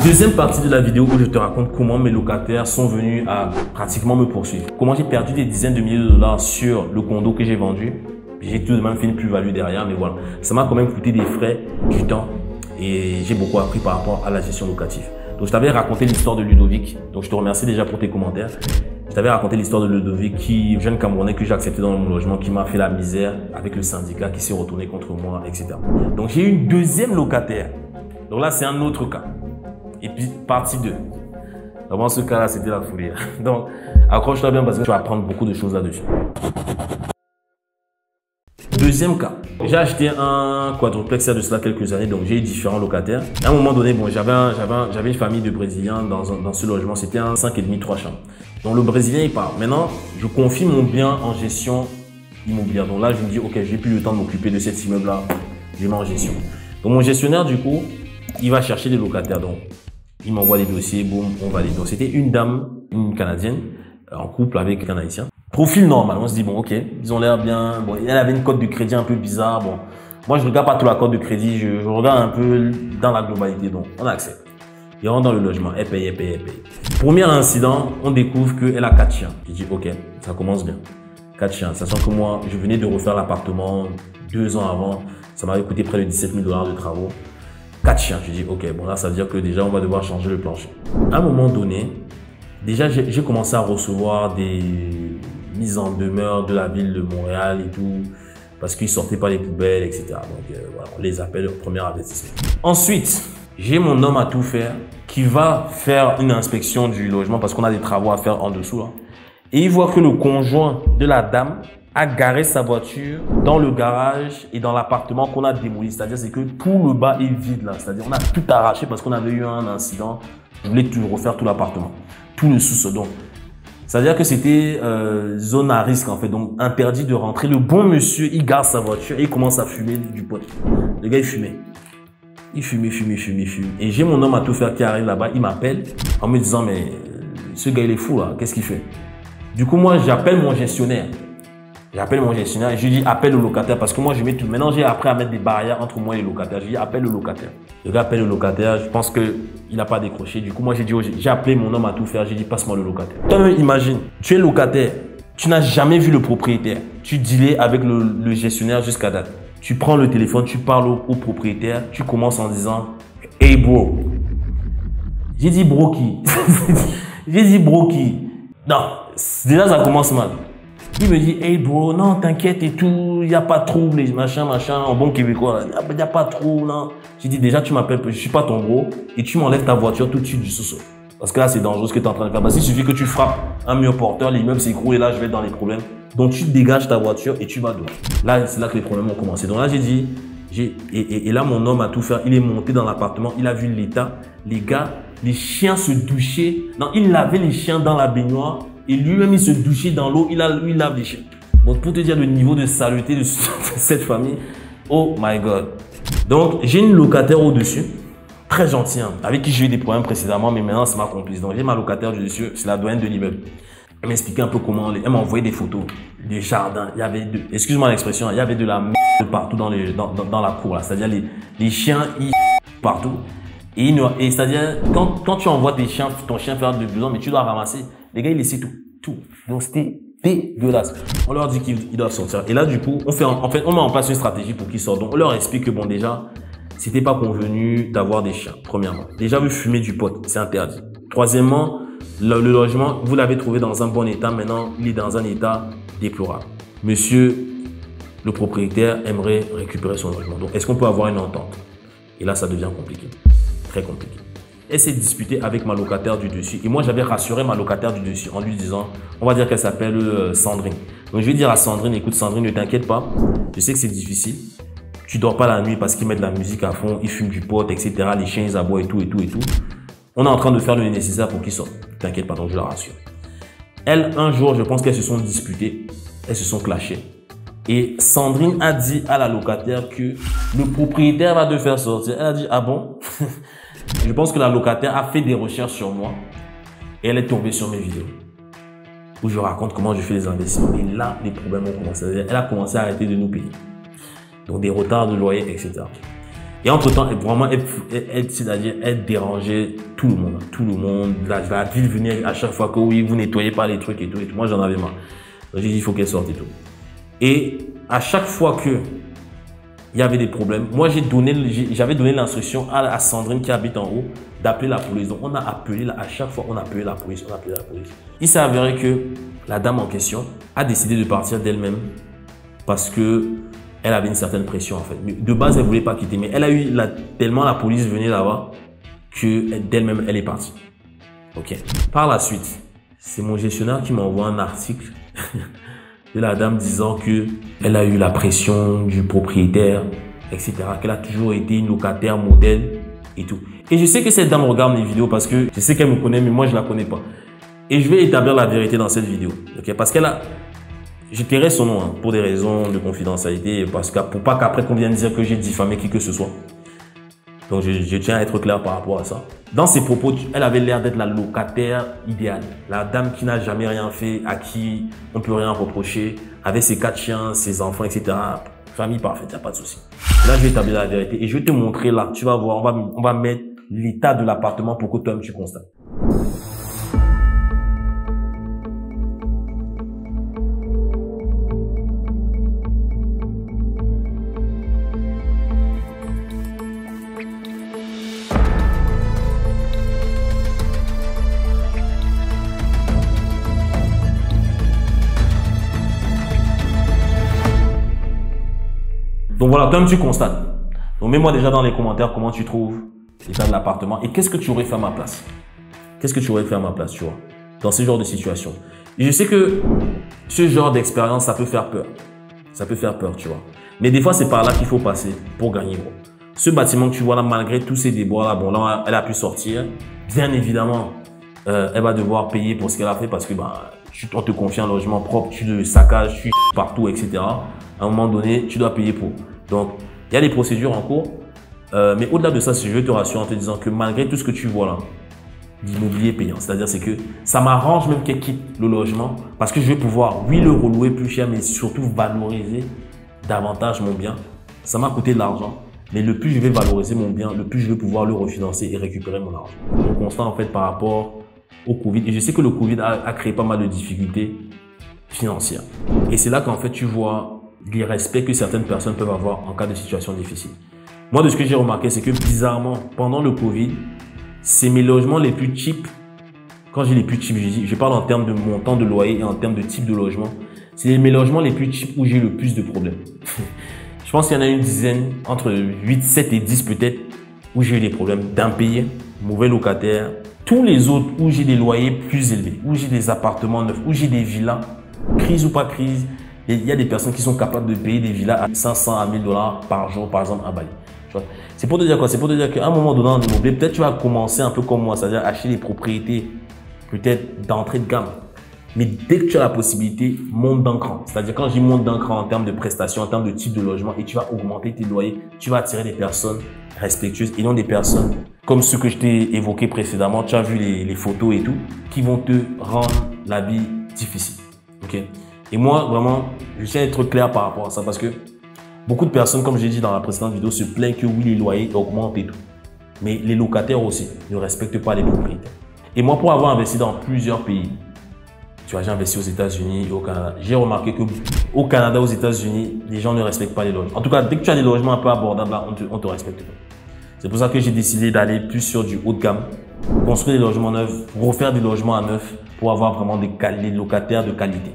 Deuxième partie de la vidéo où je te raconte comment mes locataires sont venus à pratiquement me poursuivre. Comment j'ai perdu des dizaines de milliers de dollars sur le condo que j'ai vendu. J'ai tout de même fait une plus-value derrière, mais voilà. Ça m'a quand même coûté des frais, du temps et j'ai beaucoup appris par rapport à la gestion locative. Donc, je t'avais raconté l'histoire de Ludovic. Donc, je te remercie déjà pour tes commentaires. Je t'avais raconté l'histoire de Ludovic, jeune Camerounais que j'ai accepté dans mon logement, qui m'a fait la misère avec le syndicat, qui s'est retourné contre moi, etc. Donc, j'ai eu une deuxième locataire. Donc là, c'est un autre cas. Et puis, partie 2. Dans ce cas-là, c'était la folie. Donc, accroche-toi bien parce que tu vas apprendre beaucoup de choses là-dessus. Deuxième cas, j'ai acheté un quadruplex il y a de cela quelques années, donc j'ai eu différents locataires. À un moment donné, bon, j'avais une famille de Brésiliens dans ce logement, c'était un 5,5, 3 chambres. Donc le Brésilien, il part. Maintenant, je confie mon bien en gestion immobilière. Donc là, je me dis, ok, j'ai plus le temps de m'occuper de cet immeuble-là, je mets en gestion. Donc mon gestionnaire, du coup, il va chercher des locataires. Donc, il m'envoie des dossiers, boum, on valide. Donc c'était une dame, une Canadienne, en couple avec un Haïtien. Profil normal, on se dit, bon, ok, ils ont l'air bien. Bon, elle avait une cote de crédit un peu bizarre. Bon, moi, je regarde pas tout la cote de crédit, je regarde un peu dans la globalité. Donc, on accepte. Il rentre dans le logement, elle paye. Premier incident, on découvre qu'elle a 4 chiens. Je dis, ok, ça commence bien. 4 chiens, sachant que moi, je venais de refaire l'appartement 2 ans avant. Ça m'avait coûté près de 17 000 $ de travaux. 4 chiens, je dis, ok, bon là, ça veut dire que déjà, on va devoir changer le plancher. À un moment donné, déjà, j'ai commencé à recevoir des mises en demeure de la ville de Montréal et tout, parce qu'ils sortaient pas les poubelles, etc. Donc, voilà, on les appelle au premier investissement. Ensuite, j'ai mon homme à tout faire qui va faire une inspection du logement parce qu'on a des travaux à faire en dessous. Là. Et il voit que le conjoint de la dame a garé sa voiture dans le garage et dans l'appartement qu'on a démoli. C'est-à-dire c'est que tout le bas est vide là. C'est-à-dire on a tout arraché parce qu'on avait eu un incident. Je voulais tout refaire tout l'appartement, tout le sous-sol. Donc, c'est-à-dire que c'était zone à risque en fait, donc interdit de rentrer. Le bon monsieur, il garde sa voiture et il commence à fumer du pot. Le gars, il fumait. Il fumait. Et j'ai mon homme à tout faire qui arrive là-bas, il m'appelle en me disant, mais ce gars, il est fou là, qu'est-ce qu'il fait? Du coup, moi, j'appelle mon gestionnaire. Et je lui dis, appelle le locataire parce que moi, je mets tout. Maintenant, j'ai appris à mettre des barrières entre moi et les locataires. Je lui dis, appelle le locataire. Le gars appelle le locataire, je pense qu'il n'a pas décroché. Du coup, moi, j'ai appelé mon homme à tout faire. J'ai dit, passe-moi le locataire. Toi-même, imagine, tu es locataire, tu n'as jamais vu le propriétaire. Tu dealais avec le gestionnaire jusqu'à date. Tu prends le téléphone, tu parles au propriétaire, tu commences en disant, hey bro. J'ai dit bro qui? J'ai dit bro qui? Non, déjà ça commence mal. Il me dit, hey bro, non, t'inquiète et tout, il n'y a pas de trouble, machin, en bon québécois, il n'y a pas de trouble, non. J'ai dit, déjà, tu m'appelles, je ne suis pas ton bro, et tu m'enlèves ta voiture tout de suite du sous-sol. Parce que là, c'est dangereux ce que tu es en train de faire. Parce qu'il suffit que tu frappes un mur porteur, l'immeuble s'écroule et là, je vais être dans les problèmes. Donc, tu dégages ta voiture et tu vas dehors. Là, c'est là que les problèmes ont commencé. Donc là, j'ai dit, et là, mon homme a tout fait. Il est monté dans l'appartement, il a vu l'état. Les gars, les chiens se douchaient. Non, il lavait les chiens dans la baignoire. Et lui-même, il se douchait dans l'eau, il lave les chiens. Donc, pour te dire le niveau de saleté de cette famille, oh my God. Donc, j'ai une locataire au-dessus, très gentille, hein, avec qui j'ai eu des problèmes précédemment, mais maintenant, c'est ma complice. Donc, j'ai ma locataire du dessus, c'est la doyenne de l'immeuble. Elle m'expliquait un peu comment, elle m'a envoyé des photos, des jardins. Il y avait excuse-moi l'expression, il y avait de la merde partout dans la cour, là. C'est-à-dire, les chiens, ils partout. Et c'est-à-dire, quand tu envoies ton chien faire de besoin, mais tu dois ramasser. Les gars, ils laissaient tout. Donc, c'était dégueulasse. On leur dit qu'ils doivent sortir. Et là, du coup, on met en place une stratégie pour qu'ils sortent. Donc, on leur explique que, bon, déjà, c'était pas convenu d'avoir des chiens, premièrement. Déjà, vous fumez du pot, c'est interdit. Troisièmement, le logement, vous l'avez trouvé dans un bon état. Maintenant, il est dans un état déplorable. Monsieur, le propriétaire, aimerait récupérer son logement. Donc, est-ce qu'on peut avoir une entente? Et là, ça devient compliqué. Très compliqué. Elle s'est disputée avec ma locataire du dessus. Et moi, j'avais rassuré ma locataire du dessus en lui disant, on va dire qu'elle s'appelle Sandrine. Donc, je vais dire à Sandrine, écoute Sandrine, ne t'inquiète pas. Je sais que c'est difficile. Tu dors pas la nuit parce qu'ils mettent de la musique à fond, ils fument du pot, etc. Les chiens, ils aboient et tout. On est en train de faire le nécessaire pour qu'ils sortent. Ne t'inquiète pas, donc je la rassure. Elle, un jour, je pense qu'elles se sont disputées. Elles se sont clashées. Et Sandrine a dit à la locataire que le propriétaire va te faire sortir. Elle a dit, ah bon? Je pense que la locataire a fait des recherches sur moi et elle est tombée sur mes vidéos où je raconte comment je fais les investissements. Et là, les problèmes ont commencé. Elle a commencé à arrêter de nous payer. Donc, des retards de loyer, etc. Et entre-temps, vraiment, c'est-à-dire, elle dérangeait tout le monde. Tout le monde. La ville venait à chaque fois que oui, vous nettoyez pas les trucs et tout. Moi, j'en avais marre. Donc, j'ai dit, il faut qu'elle sorte et tout. Et à chaque fois que il y avait des problèmes, moi, j'avais donné l'instruction à Sandrine qui habite en haut d'appeler la police. Donc, on a appelé, à chaque fois, on a appelé la police, Il s'est avéré que la dame en question a décidé de partir d'elle-même parce que elle avait une certaine pression en fait. Mais de base, elle voulait pas quitter, mais elle a eu tellement la police venait là-bas que d'elle-même, elle est partie. Ok. Par la suite, c'est mon gestionnaire qui m'envoie un article de la dame disant que elle a eu la pression du propriétaire, etc. Qu'elle a toujours été une locataire modèle et tout. Et je sais que cette dame regarde mes vidéos parce que je sais qu'elle me connaît, mais moi je la connais pas. Et je vais établir la vérité dans cette vidéo, ok? Parce qu'elle a je tairai son nom pour des raisons de confidentialité, parce que pour pas qu'après qu'on vienne dire que j'ai diffamé qui que ce soit. Donc je tiens à être clair par rapport à ça. Dans ses propos, elle avait l'air d'être la locataire idéale. La dame qui n'a jamais rien fait, à qui on peut rien reprocher, avec ses 4 chiens, ses enfants, etc. Famille parfaite, il n'y a pas de souci. Là, je vais établir la vérité et je vais te montrer là. Tu vas voir, on va mettre l'état de l'appartement pour que toi-même tu constates. Donc voilà, toi-même tu constates. Donc mets-moi déjà dans les commentaires comment tu trouves l'état de l'appartement et qu'est-ce que tu aurais fait à ma place. Qu'est-ce que tu aurais fait à ma place, tu vois, dans ce genre de situation. Et je sais que ce genre d'expérience, ça peut faire peur. Ça peut faire peur, tu vois. Mais des fois, c'est par là qu'il faut passer pour gagner, gros. Ce bâtiment que tu vois là, malgré tous ces déboires là, bon là, elle a pu sortir. Bien évidemment, elle va devoir payer pour ce qu'elle a fait parce que on te confie un logement propre, tu le saccages, tu partout, etc. À un moment donné, tu dois payer pour. Donc, il y a des procédures en cours. Mais au-delà de ça, je veux te rassurer en te disant que malgré tout ce que tu vois là, l'immobilier payant, c'est-à-dire c'est que ça m'arrange même qu'elle quitte le logement parce que je vais pouvoir, oui, le relouer plus cher, mais surtout valoriser davantage mon bien. Ça m'a coûté de l'argent, mais le plus je vais valoriser mon bien, le plus je vais pouvoir le refinancer et récupérer mon argent. Je constate en fait par rapport au Covid, et je sais que le Covid a créé pas mal de difficultés financières. Et c'est là qu'en fait tu vois l'irrespect que certaines personnes peuvent avoir en cas de situation difficile. Moi, de ce que j'ai remarqué, c'est que bizarrement, pendant le Covid, c'est mes logements les plus cheap. Quand j'ai les plus cheap, je parle en termes de montant de loyer et en termes de type de logement. C'est mes logements les plus cheap où j'ai le plus de problèmes. Je pense qu'il y en a une dizaine, entre 8, 7 et 10 peut-être, où j'ai eu des problèmes d'impayés, mauvais locataires. Tous les autres où j'ai des loyers plus élevés, où j'ai des appartements neufs, où j'ai des villas, crise ou pas crise, il y a des personnes qui sont capables de payer des villas à 500 à 1000 $ par jour, par exemple, à Bali. C'est pour te dire quoi? C'est pour te dire qu'à un moment donné en immobilier, peut-être tu vas commencer un peu comme moi, c'est-à-dire acheter des propriétés peut-être d'entrée de gamme. Mais dès que tu as la possibilité, monte d'un cran. C'est-à-dire quand je dis monte d'un cran en termes de prestations, en termes de type de logement, et tu vas augmenter tes loyers, tu vas attirer des personnes respectueuses et non des personnes comme ceux que je t'ai évoqué précédemment. Tu as vu les photos et tout, qui vont te rendre la vie difficile. Ok? Et moi, vraiment, je tiens à être clair par rapport à ça parce que beaucoup de personnes, comme j'ai dit dans la précédente vidéo, se plaignent que oui, les loyers augmentent et tout. Mais les locataires aussi ne respectent pas les propriétaires. Et moi, pour avoir investi dans plusieurs pays, tu vois, j'ai investi aux États-Unis et au Canada. J'ai remarqué qu'au Canada, aux États-Unis, les gens ne respectent pas les logements. En tout cas, dès que tu as des logements un peu abordables, là, on te respecte pas. C'est pour ça que j'ai décidé d'aller plus sur du haut de gamme, construire des logements neufs, refaire des logements à neuf pour avoir vraiment des locataires de qualité.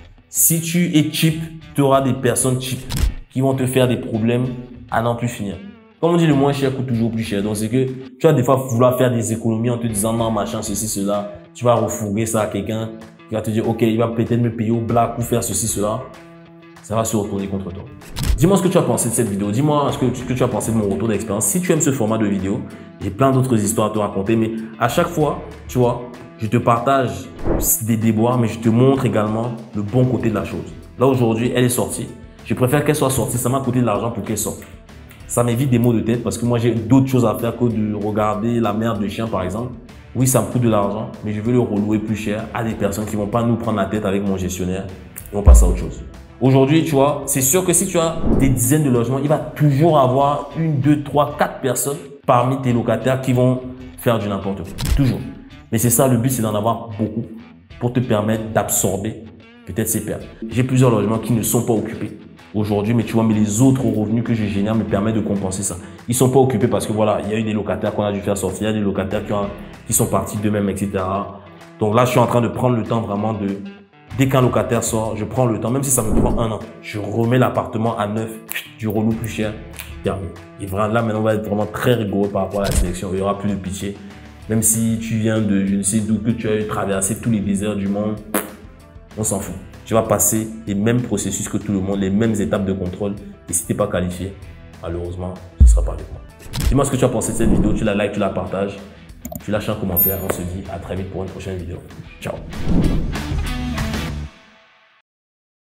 Si tu es cheap, tu auras des personnes cheap qui vont te faire des problèmes à n'en plus finir. Comme on dit, le moins cher coûte toujours plus cher. Donc, c'est que tu vas des fois vouloir faire des économies en te disant non, machin, ceci, cela. Tu vas refourguer ça à quelqu'un qui va te dire, ok, il va peut-être me payer au black ou faire ceci, cela. Ça va se retourner contre toi. Dis-moi ce que tu as pensé de cette vidéo. Dis-moi ce que tu as pensé de mon retour d'expérience. Si tu aimes ce format de vidéo, j'ai plein d'autres histoires à te raconter. Mais à chaque fois, tu vois, je te partage des déboires, mais je te montre également le bon côté de la chose. Là, aujourd'hui, elle est sortie. Je préfère qu'elle soit sortie. Ça m'a coûté de l'argent pour qu'elle sorte. Ça m'évite des maux de tête parce que moi, j'ai d'autres choses à faire que de regarder la merde de chien, par exemple. Oui, ça me coûte de l'argent, mais je veux le relouer plus cher à des personnes qui ne vont pas nous prendre la tête avec mon gestionnaire et on passe à autre chose. Aujourd'hui, tu vois, c'est sûr que si tu as des dizaines de logements, il va toujours avoir 1, 2, 3, 4 personnes parmi tes locataires qui vont faire du n'importe quoi. Toujours. Mais c'est ça, le but, c'est d'en avoir beaucoup pour te permettre d'absorber peut-être ces pertes. J'ai plusieurs logements qui ne sont pas occupés aujourd'hui, mais tu vois, mais les autres revenus que je génère me permettent de compenser ça. Ils sont pas occupés parce que voilà, il y a eu des locataires qu'on a dû faire sortir, il y a des locataires qui sont partis d'eux-mêmes, etc. Donc là, je suis en train de prendre le temps vraiment de... Dès qu'un locataire sort, je prends le temps, même si ça me prend 1 an, je remets l'appartement à neuf, du renou plus cher, terminé. Et vraiment, là, maintenant, on va être vraiment très rigoureux par rapport à la sélection. Il n'y aura plus de pitié. Même si tu viens de, je ne sais d'où, que tu as traversé tous les déserts du monde, on s'en fout. Tu vas passer les mêmes processus que tout le monde, les mêmes étapes de contrôle. Et si tu n'es pas qualifié, malheureusement, ce ne sera pas avec moi. Dis-moi ce que tu as pensé de cette vidéo. Tu la likes, tu la partages, tu lâches un commentaire. On se dit à très vite pour une prochaine vidéo. Ciao.